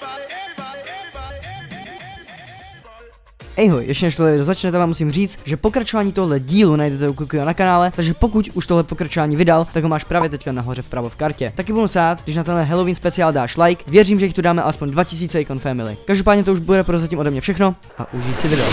Ejhoj, ještě než tohle video začne, tak vám musím říct, že pokračování tohle dílu najdete u Kukyho na kanále, takže pokud už tohle pokračování vydal, tak ho máš právě teďka nahoře vpravo v kartě. Taky budu rád, když na tenhle Halloween speciál dáš like, věřím, že jich tu dáme alespoň 2000 Icon Family. Každopádně to už bude prozatím ode mě všechno a užij si video.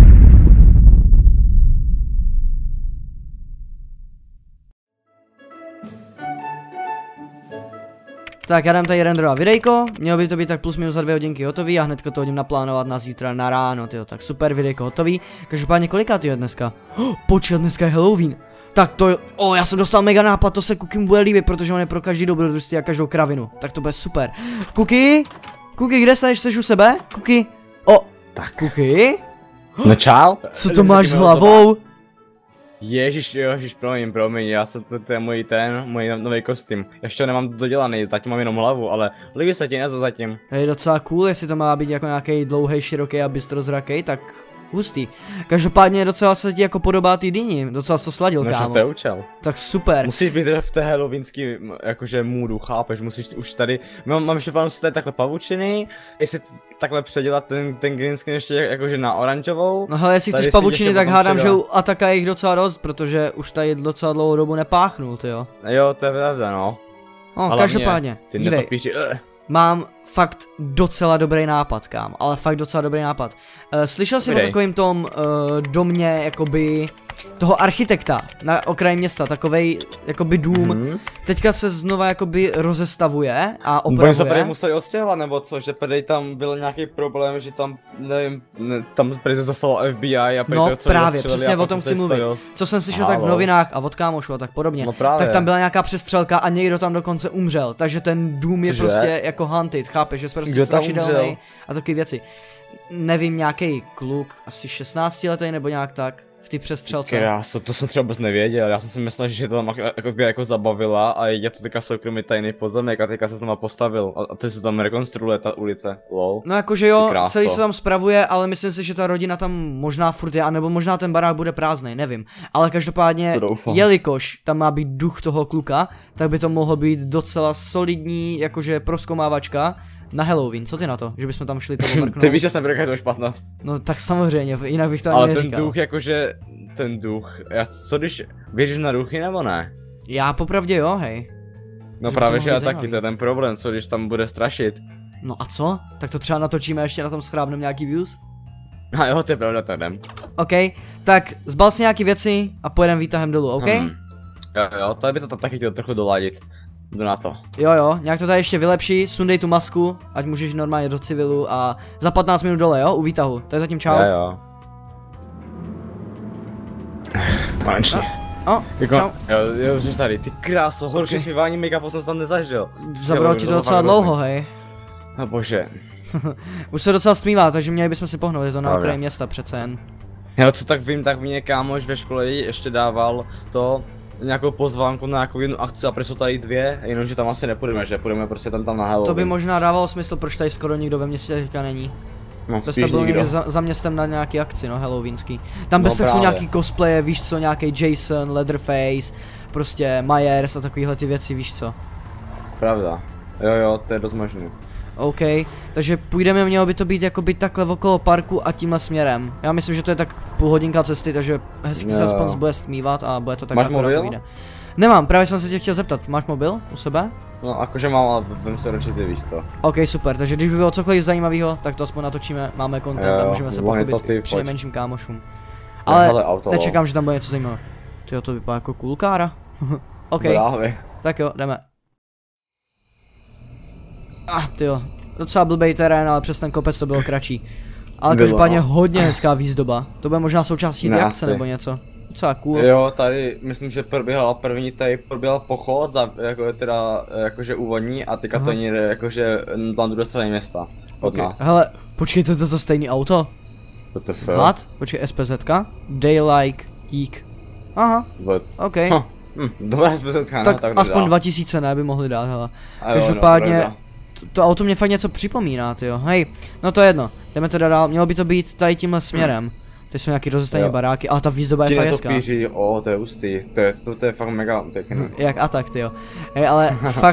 Tak já dám tady renderovat videjko, mělo by to být tak plus minus za 2 hodinky hotový a hnedka to hodím naplánovat na zítra na ráno, tyjo, tak super, videjko hotový. Každopádně kolikátý je dneska? Počkat, dneska je Halloween. Tak to, já jsem dostal mega nápad, to se Kukim bude líbit, protože on je pro každý dobrodružství a každou kravinu, tak to bude super. Kuky, kde seš u sebe? Kuky, tak. Kuky? No čau. Co to máš s hlavou? Ježiš, promiň, já jsem to je můj nový kostým. Ještě ho nemám dodělaný, zatím mám jenom hlavu, ale líbí se ti, ne zatím. Je docela cool, jestli to má být jako nějaký dlouhý, široký a bystrozraký, tak hustý. Každopádně docela se ti jako podobá ty dyni, docela jsi to sladil, kámo. No, to je účel. Tak super. Musíš být v té halloweenský jakože můdu, chápeš, musíš už tady, mám ještě plánu si tady takhle pavučiny, jestli takhle předělat ten green skin ještě jakože na oranžovou. No hele, jestli chceš pavučiny, tak hádám, že u Ataka je jich docela dost, protože už tady docela dlouhou dobu nepáchnul, tyjo. Jo, to je pravda, no. No, každopádně, dívej. Mám fakt docela dobrý nápad, kámo, ale fakt docela dobrý nápad. Slyšel jsi o takovým tom domě, jakoby, toho architekta na okraji města, takovej, jakoby dům, teďka se znova jakoby rozestavuje a opravuje. Oni se prý museli odstěhovat, nebo co, že prý tam byl nějaký problém, že tam, nevím, tam prý se zaslalo FBI a prý no právě, přesně o tom chci mluvit. Co jsem slyšel tak v novinách a od kámošů a tak podobně, tak tam byla nějaká přestřelka a někdo tam dokonce umřel, takže ten dům je prostě jako haunted, chápeš, že je prostě strašidelný a takové věci. Nevím, nějaký kluk, asi 16 letý nebo nějak tak, v té přestřelce. Kráso, to jsem třeba vůbec nevěděl, já jsem si myslel, že to tam jako zabavila a je to teďka soukromý tajný pozemek a teďka se tam postavil a teď se tam rekonstruuje ta ulice, lol. No jakože jo, celý se tam spravuje, ale myslím si, že ta rodina tam možná furt je, anebo možná ten barák bude prázdnej, nevím. Ale každopádně, jelikož tam má být duch toho kluka, tak by to mohlo být docela solidní, jakože proskomávačka na Halloween, co ty na to, že bychom tam šli toho mrknout? Ty víš, že jsem pro každou špatnost. No tak samozřejmě, jinak bych to ani neříkal. Ale ten duch jakože, ten duch, co když, věříš na duchy nebo ne? Já popravdě jo, hej. No že právě, že já taky, to je ten problém, co když tam bude strašit. No a co? Tak to třeba natočíme ještě na tom schrábnem nějaký views? A jo, to je pravda, to jdem. OK, tak zbal si nějaký věci a pojedem výtahem dolů, OK? Jo, tady by to taky chtěl trochu doladit. Jdu na to. Jo, nějak to tady ještě vylepší, sundej tu masku, ať můžeš normálně do civilu a za 15 minut dole, jo, u výtahu. Tak zatím čau. Jo. Konečně. Čau. Jo, že tady, ty kráso, horší zpívání make-upu jsem tam nezažil. Zabralo ti to docela dlouho, hej. No bože. Už se docela stmívá, takže měli bychom si pohnout, je to na okraji města přece jen. Já co tak vím, tak mě kámoš ve škole ještě dával to nějakou pozvánku na nějakou jednu akci a prý jsou tady dvě, jenomže tam asi nepůjdeme, že půjdeme prostě tam na Halloween. To by možná dávalo smysl, proč tady skoro nikdo ve městě teďka není. No, to jste byl někde za městem na nějaký akci, no, halloweenský. Tam bez tak jsou nějaký cosplaye, víš co, nějaký Jason, Leatherface, prostě Myers a takovýhle ty věci, víš co. Pravda, jo, to je dost možný. OK, takže půjdeme, mělo by to být jakoby takhle okolo parku a tímhle směrem. Já myslím, že to je tak půl hodinka cesty, takže hezky se aspoň bude stmívat a bude to tak akorát to vyjde. Nemám, právě jsem se tě chtěl zeptat, máš mobil u sebe? No jakože mám, ale vím se určitě, víš co. OK, super, takže když by bylo cokoliv zajímavého, tak to aspoň natočíme, máme content a můžeme se pochopit při menším kámošům. Ale nečekám, že tam bude něco zajímavého. Tyjo, to vypadá jako cool kára. OK, tak jo, jdeme. Tyjo, docela blbej terén, ale přes ten kopec to bylo kratší. Ale každopádně hodně hezká výzdoba. To bude možná součástí té akce nebo něco. Docela cool. Jo, tady myslím, že probíhala probíhal pochod, jakože úvodní a teďka to někde jakože na druhé straně města od nás. Hele, počkej, to stejný auto? Vlad? Počkej, SPZka? Daylight Geek. Aha, OK. Dobrá SPZka, tak aspoň 2000 ne by mohli dát, hele. Každopádně to auto mě fakt něco připomíná, tyjo. Hej, no to je jedno, jdeme teda dál, mělo by to být tady tímhle směrem. Tady jsou nějaký rozestavěné baráky, ale ta výzdoba je fakt hezká. To je hustý, to je fakt mega pěkný. Jak Atak, tyjo. Hej, ale fakt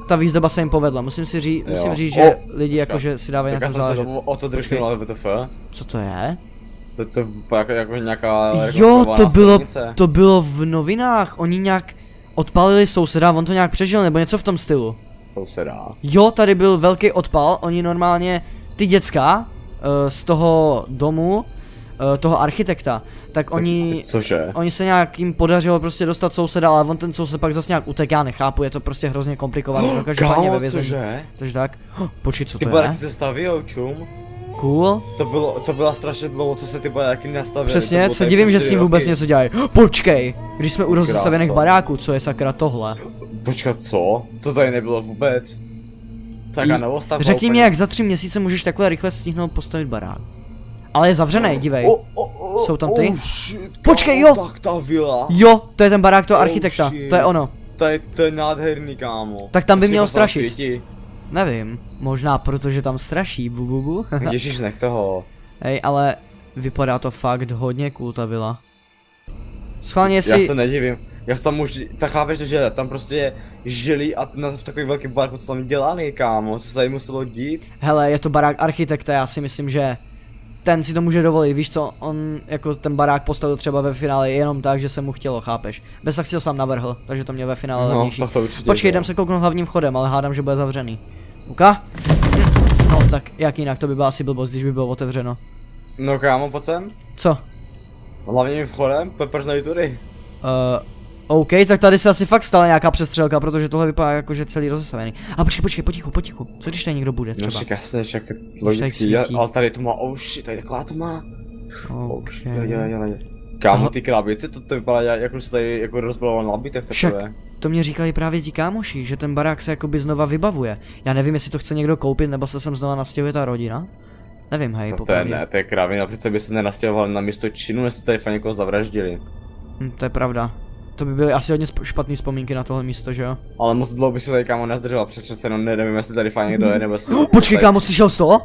ta výzdoba se jim povedla, musím říct, že lidi jakože si dávají na tom záležet. O to držím, ale WTF. Co to je? To vypadá jako nějaká jo, to bylo v novinách, oni nějak odpalili souseda, on to nějak přežil, nebo něco v tom stylu. Souseda. Jo, tady byl velký odpal, oni normálně, ty děcka z toho domu, toho architekta, tak oni, cože? Oni se nějak jim podařilo prostě dostat souseda, ale on ten soused pak zase nějak utek, já nechápu, je to prostě hrozně komplikované, každopádně ve vězení. Cože? Takže tak, počkej, co to je? Ty baráky se stavějou, čum. Cool. To bylo strašně dlouho, co se ty baráky nastavily. Přesně, se divím, že s ním vůbec něco dělají. Počkej, když jsme u rozestavěných baráků, co je sakra tohle? Počkat, co? To tady nebylo vůbec. Tak a novostavba. Řekni mi, jak za 3 měsíce můžeš takhle rychle stihnout postavit barák. Ale je zavřený, dívej. Jsou tam ty? Počkej, jo! Tak ta vila. Jo, to je ten barák toho architekta, to je ono. To je nádherný, kámo. Tak tam by měl strašit. Nevím, možná protože tam straší, bububu. Ježíš, nech toho. Hej, ale vypadá to fakt hodně cool ta vila. Schválně jestli... Já se nedivím. Já tam už, tak chápeš, že tam prostě žili a v takový velký barák, co tam dělali, kámo, co se tady muselo dít? Hele, je to barák architekta, já si myslím, že ten si to může dovolit, víš co, on jako ten barák postavil třeba ve finále jenom tak, že se mu chtělo, chápeš. Bez tak si ho sám navrhl, takže to měl ve finále levnější. Počkej, jdem se kouknout hlavním vchodem, ale hádám, že bude zavřený. Uka? No tak, jak jinak, to by byla asi blbost, když by bylo otevřeno. No kámo, pojď sem. Co? Hlavním vchodem, proč nejde tudy? OK, tak tady se asi fakt stala nějaká přestřelka, protože tohle vypadá jako, že celý rozestavený. A počkej, potichu. Co když tady někdo bude třeba? No však jasně, však logický, ale tady to má, oh shit, tady taková to má. Okay. Kámo, ty krabice, to vypadá jako se tady jako rozbaloval nábytek však to mě říkali právě ti kámoši, že ten barák se jakoby znova vybavuje. Já nevím, jestli to chce někdo koupit, nebo se sem znova nastěhuje ta rodina. Nevím, hej, to je ne, to je kravina, přece by se nenastěhoval na místo činu, jestli tady fakt někoho zavraždili. To je pravda. To by byly asi hodně špatný vzpomínky na tohle místo, že jo? Ale moc dlouho by si tady kámo nezdržel, přece no nevím, jestli tady fajn někdo je, nebo jestli... Počkej kámo, slyšel jsi to?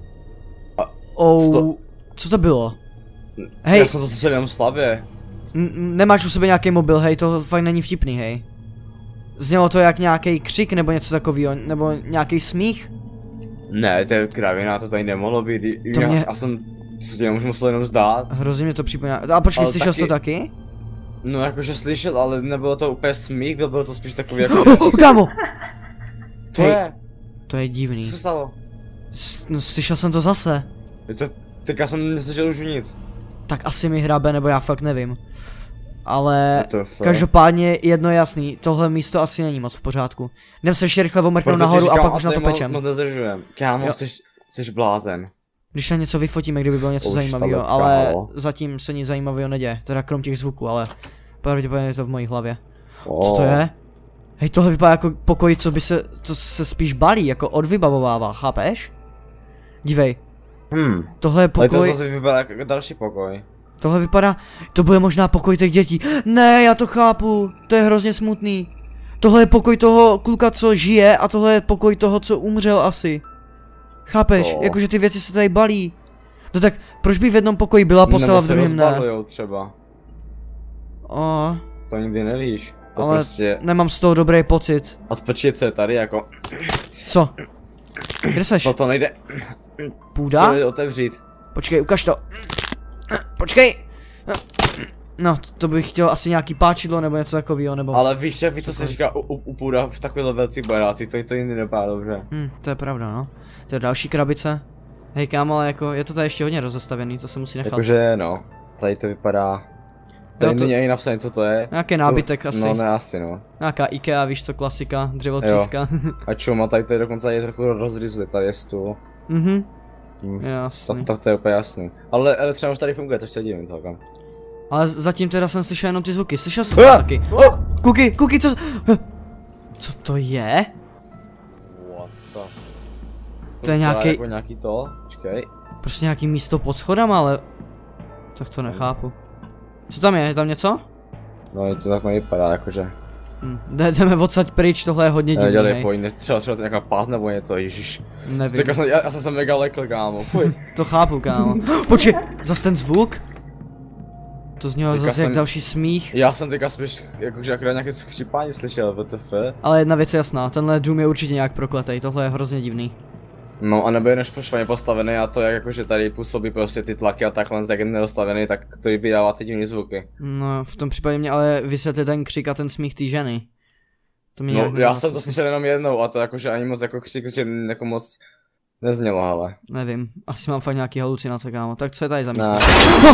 Co to bylo? Hej. Já jsem to slyšel jenom slabě. Nemáš u sebe nějaký mobil, hej, to fakt není vtipný, hej. Znělo to jak nějaký křik nebo něco takového, nebo nějaký smích? Ne, to je kravina, to tady nemohlo být, já jsem se tě musel jenom zdát. Hrozně mě to připomíná, a počkej, slyšel jsi to taky? No jakože slyšel, ale nebylo to úplně smích, bylo to spíš takový jako... Kámo! To je? To je divný. Co se stalo? No slyšel jsem to zase. Tak já jsem neslyšel už nic. Tak asi mi hrabe, nebo já fakt nevím. Ale každopádně jedno je jasný, tohle místo asi není moc v pořádku. Jdem se ještě rychle omrknout nahoru a pak už na to pečem. Moc nezdržujem. Kámo, jsi blázen. Když na něco vyfotíme, kdyby bylo něco zajímavého, ale zatím se nic zajímavého neděje, teda krom těch zvuků, ale pravděpodobně je to v mojí hlavě. Co to je? Hej, tohle vypadá jako pokoj, to se spíš balí, jako odvybavovává, chápeš? Dívej. Tohle je pokoj. Ale to zase vypadá jako další pokoj. Tohle vypadá, to bude možná pokoj těch dětí. Ne, já to chápu, to je hrozně smutný. Tohle je pokoj toho kluka, co žije, a tohle je pokoj toho, co umřel asi. Chápeš, jakože ty věci se tady balí. No tak, proč by v jednom pokoji byla postava, v druhém ne? Třeba. To nikdy nevíš. To ale prostě... nemám z toho dobrý pocit. Odpočít se tady jako... Co? Kde seš? To nejde. Půda? To nejde otevřít. Počkej, ukaž to. Počkej! No, to bych chtěl asi nějaký páčidlo nebo něco takového, nebo... Ale víš, co se říká u půda v takovýhle velcí baráci, to jindy nepadá dobře. To je pravda, no. To je další krabice. Hej kámo, ale jako, je to tady ještě hodně rozestavěný, to se musí nechat. Jakože no, tady to vypadá... Tady není ani napsané, co to je. Nějaký nábytek asi. No ne, asi no. Nějaká IKEA, víš co, klasika, dřevotříska. A čuma, tady to je dokonce je trochu rozryzli, tady je stůl. Jasný. Tak to je úplně jasný. Ale třeba už tady funguje, to se divím celkem. Ale zatím teda jsem slyšel jenom ty zvuky, slyšel jsem to taky. Kuky, co to je? What the... To je nějaký... Jako nějaký to? Počkej. Prostě nějaký místo pod schodama, ale... Tak to nechápu. Co tam je tam něco? No to tak nevypadá jakože. Jdeme odsaď pryč, tohle je hodně divný, hej. Třeba to nějaká pás nebo něco, ježiš. Nevím. Já jsem se mega lekl, kámo, fuj. To chápu, kámo. Počkej, zas ten zvuk? To znělo zase jak další smích. Já jsem teďka spíš jakože akorát nějaké skřípání slyšel, WTF. Ale jedna věc je jasná, tenhle dům je určitě nějak prokletej, tohle je hrozně divný. No a nebo je než špatně postavený a to jak jakože tady působí prostě ty tlaky a takhle, jak je nedostavený, tak to vydává ty divný zvuky. No, v tom případě mě ale vysvětli ten křik a ten smích té ženy. To mě No, já jsem to slyšel jenom jednou a to jakože ani moc jako křik, že jako moc neznělo, ale. Nevím, asi mám fakt nějaký halucinace, kámo. Tak co je tady za místo? Ne.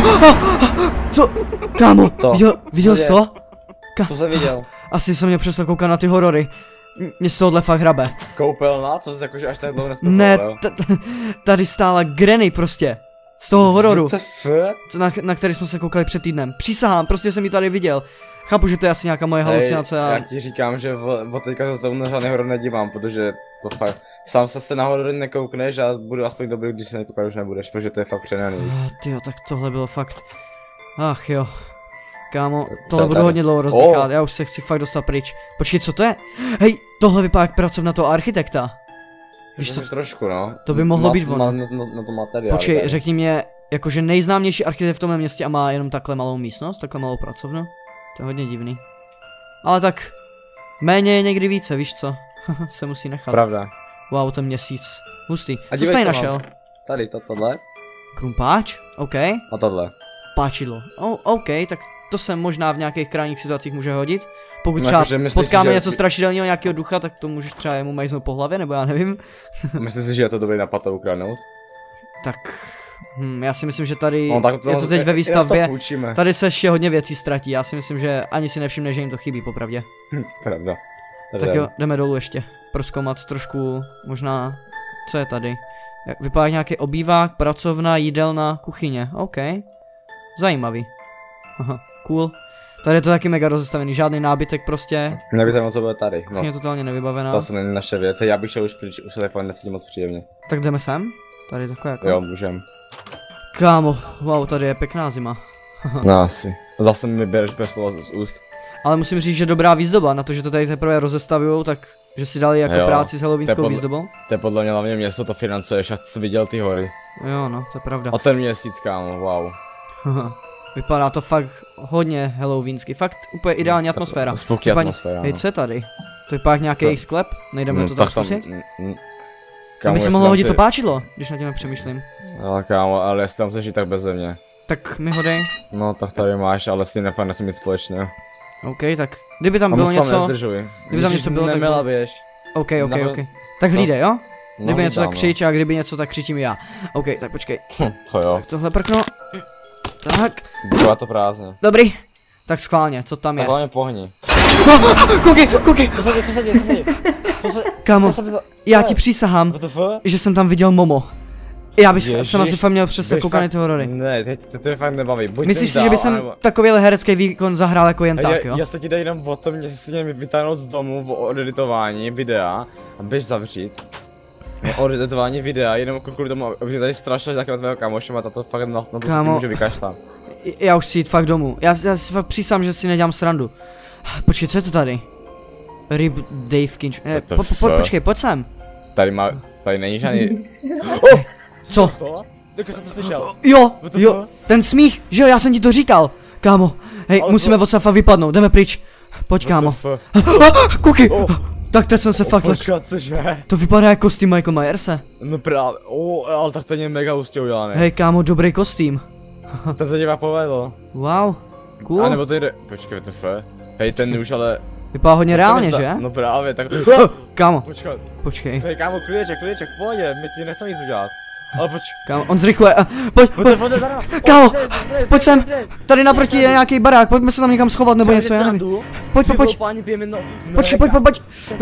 Co? Kámo, Co? viděl jsi to? To jsem viděl. Asi jsem mě přestal koukat na ty horory. Mě z tohohle fakt hrabe. Koupelna? To jsi jakože až tak dlouho Ne, nespokoval. tady stála Granny prostě. Z toho hororu. WTF? Na který jsme se koukali před týdnem. Přísahám, prostě jsem ji tady viděl. Chápu, že to je asi nějaká moje halucinace a... Já ti říkám, že od teďka se na žádný horor nedívám, protože to fakt... Sám se na horor nekoukneš a budu aspoň dobrý, když se nekoukat už nebudeš, protože to je fakt přenaný. Tyjo, tak tohle bylo fakt... Ach jo. Kámo, tohle budu hodně dlouho rozdechat, já už se chci fakt dostat pryč. Počkej, co to je? Hej, tohle vypadá jak pracovna toho architekta. Víš co? Trošku, no. To by mohlo být ono. Na to materiál. Počkej, řekni mě, jakože nejznámější architekt v tomhle městě a má jenom takhle malou místnost, takhle malou pracovnu. To je hodně divný. Ale tak, méně je někdy více, víš co? Se musí nechat. Pravda. Wow, ten měsíc. Hustý. A Co jsi tady našel? Tady, tohle. Krumpáč? OK. A tohle. Páčidlo. OK, tak to se možná v nějakých krajních situacích může hodit. Pokud No, třeba jakože myslíš potkáme si, něco že... strašidelného, nějakého ducha, tak to můžeš třeba jemu majznout po hlavě, nebo já nevím. Myslíš si, že je to dobrý napad to ukradnout? Tak, já si myslím, že tady No, tak je to teď ve výstavbě. Půjčíme. Tady se ještě hodně věcí ztratí, já si myslím, že ani si nevšimne, že jim to chybí, popravdě. Pravda. Tak jo, jdeme dolů ještě. Prozkoumat trošku, možná, co je tady. Vypadá jak nějaký obývák, pracovna, jídelna, kuchyně, OK. Zajímavý. Aha, cool. Tady je to taky mega rozestavený, žádný nábytek prostě. Nevíte moc, co bude tady. No. Kuchyně je totálně nevybavená. To jsou naše věci, já bych šel už pryč, už se fakt necítím moc příjemně. Tak jdeme sem? Tady je takové jako... Jo, můžem. Kámo, wow, tady je pěkná zima. No asi. Zase mi bereš bez slova z úst. Ale musím říct, že dobrá výzdoba, na to, že to tady teprve rozestavujou, tak že si dali jako práci s halloweenskou výzdobou. To je podle mě hlavně město to financuješ a jsi viděl ty hory. Jo no, to je pravda. A ten měsíc, kámo, wow. Vypadá to fakt hodně halloweensky, fakt úplně ideální atmosféra. Spooky atmosféra. Hej, co je tady? To vypadá jak nějaký jejich sklep, nejdeme to tam zkusit? Aby se mohlo hodit to páčidlo, když na tím přemýšlím. Ale kámo, ale jestli tam chceš jít tak beze mě. Tak mi ho dej. No tak tady máš, ale s tím nechci mít společně. OK, tak kdyby tam bylo něco... Kdyby tam něco bylo, tak bylo... běž. OK. Tak hlídej, jo? Kdyby něco tak křič a kdyby něco tak křičím já. OK, tak počkej. To jo. Tak tohle prknu. Tak. Byla to prázdně. Dobrý. Tak schválně, co tam je? Tak hlavně pohni. Kuky! Co se děje? Kámo, já ti přísahám, že jsem tam viděl Momo. Já bych se asi fakt měl přesně koukat na ty horory. Ne, to je fakt nebaví. Myslíš si, že by jsem takovýhle herecký výkon zahrál jako jen tak, jo? Já se ti jde jenom o tom, že si mě vytáhnout z domu o editování videa a běž zavřít. O editování videa, jenom kvůli tomu, aby tady strašil za tvého kamošem a tato fakt na to si může vykašlat. Já už si jít fakt domů. Já si fakt přísám, že si nedělám srandu. Počkej, co je to tady? Rib Dave Kinch. Počkej, pojď sem. Tady není žádný... Co? Jak jsem to slyšel? Jo, ten smích, že jo, já jsem ti to říkal. Kámo, hej, musíme od safa vypadnout, jdeme pryč. Pojď, kámo. Kuky! Tak teď jsem se fakt To vypadá jako kostým Michael Myerse. No právě, ale tak to je mega hustě udělané. Hej, kámo, dobrý kostým. Ten se divá povedl. Wow, cool. A nebo to jde, počkej, WTF. Hej, ten už ale... Vypadá hodně reálně, že? No právě, tak... Kámo, počkej. Hej, kámo, klíček, v pohodě, my ti nechceme nic udělat. Ale pojď. Kámo, on zrychluje, pojď. Kámo, pojď sem, tady naproti je nějaký barák, pojďme se tam někam schovat nebo něco, já nevím. Pojď. Počkej, pojď.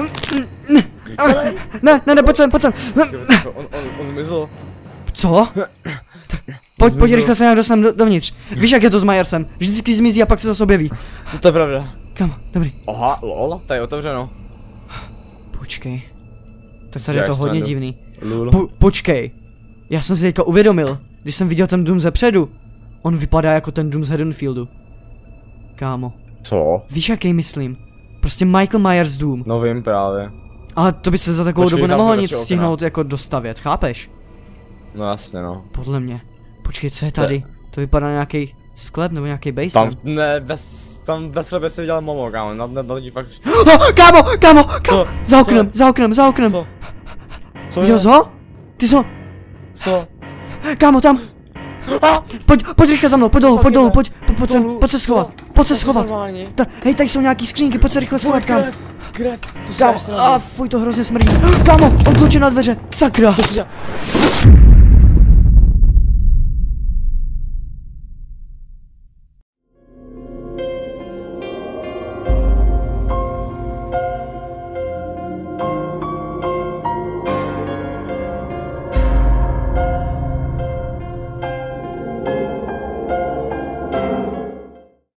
Ne, pojď sem. On zmizl. Co? Pojď, rychle se nějak dostaneme dovnitř. Víš, jak je to s Myersem, vždycky zmizí a pak se zase objeví. To je pravda. Kámo, dobrý. Aha, lol, tady je otevřeno. Počkej. Tak tady je to hodně divný. Počkej. Já jsem si teďka uvědomil, když jsem viděl ten dům zepředu. On vypadá jako ten dům z Haddonfieldu. Kámo. Co? Víš, jaký myslím? Prostě Michael Myers dům. No vím právě. Ale to by se za takovou dobu nemohlo nic stihnout jako dostavět, chápeš? No jasně no. Podle mě. Počkej, co je tady? To vypadá nějaký Sklep nebo nějaký Tam, basement? ne, tam ve sklepě se viděl Momo, kámo, na lidi fakt... Kámo! Co? Za oknem! Co? Co Viděl jsi ho? Ty jsi ho? Co? Kámo, tam! Pojď rychle za mnou, pojď dolů, pojď se schovat. Hej, tady jsou nějaký skřínky, pojď se rychle schovat, kámo. Krev, to Kámo, fuj, to hrozně smrdí. Kámo, odlučená dveře, sakra.